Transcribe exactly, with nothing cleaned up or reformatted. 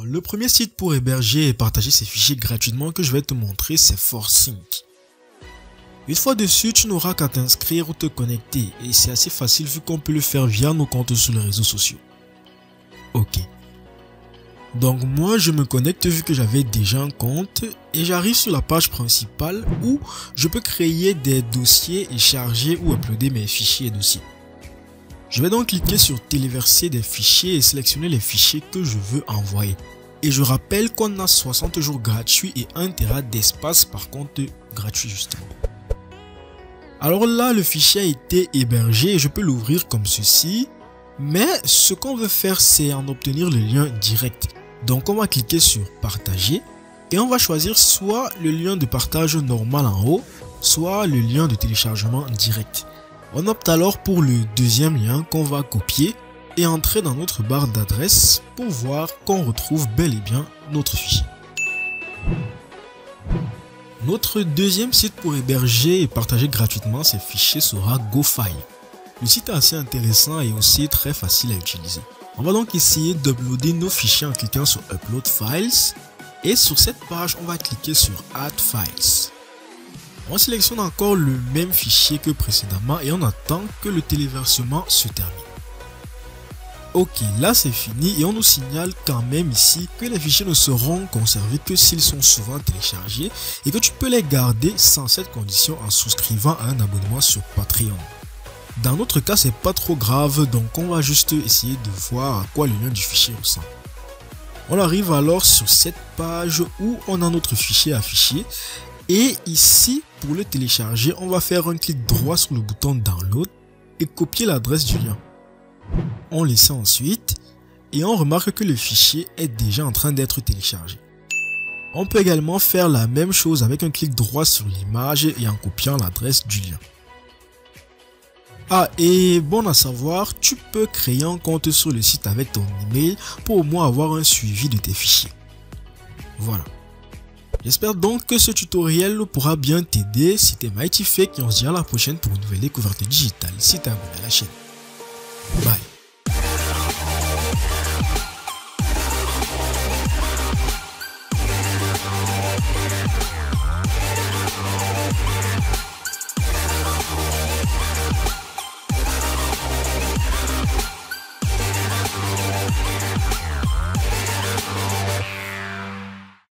le premier site pour héberger et partager ces fichiers gratuitement que je vais te montrer, c'est ForSync. Une fois dessus, tu n'auras qu'à t'inscrire ou te connecter et c'est assez facile vu qu'on peut le faire via nos comptes sur les réseaux sociaux. Ok. Donc moi je me connecte vu que j'avais déjà un compte et j'arrive sur la page principale où je peux créer des dossiers et charger ou uploader mes fichiers et dossiers. Je vais donc cliquer sur téléverser des fichiers et sélectionner les fichiers que je veux envoyer. Et je rappelle qu'on a soixante jours gratuits et un téra d'espace par compte gratuit justement. Alors là le fichier a été hébergé et je peux l'ouvrir comme ceci. Mais ce qu'on veut faire c'est en obtenir le lien direct. Donc on va cliquer sur partager et on va choisir soit le lien de partage normal en haut, soit le lien de téléchargement direct. On opte alors pour le deuxième lien qu'on va copier et entrer dans notre barre d'adresse pour voir qu'on retrouve bel et bien notre fichier. Notre deuxième site pour héberger et partager gratuitement ces fichiers sera GoFile. Le site est assez intéressant et aussi très facile à utiliser. On va donc essayer d'uploader nos fichiers en cliquant sur Upload Files et sur cette page on va cliquer sur Add Files. On sélectionne encore le même fichier que précédemment et on attend que le téléversement se termine. Ok, là c'est fini et on nous signale quand même ici que les fichiers ne seront conservés que s'ils sont souvent téléchargés et que tu peux les garder sans cette condition en souscrivant à un abonnement sur Patreon. Dans notre cas, c'est pas trop grave, donc on va juste essayer de voir à quoi le lien du fichier ressemble. On arrive alors sur cette page où on a notre fichier affiché. Et ici, pour le télécharger, on va faire un clic droit sur le bouton Download et copier l'adresse du lien. On laisse ensuite et on remarque que le fichier est déjà en train d'être téléchargé. On peut également faire la même chose avec un clic droit sur l'image et en copiant l'adresse du lien. Ah, et bon à savoir, tu peux créer un compte sur le site avec ton email pour au moins avoir un suivi de tes fichiers. Voilà. J'espère donc que ce tutoriel pourra bien t'aider. C'était Mighty Fake et on se dit à la prochaine pour une nouvelle découverte digitale si t'es abonné à la chaîne. Bye.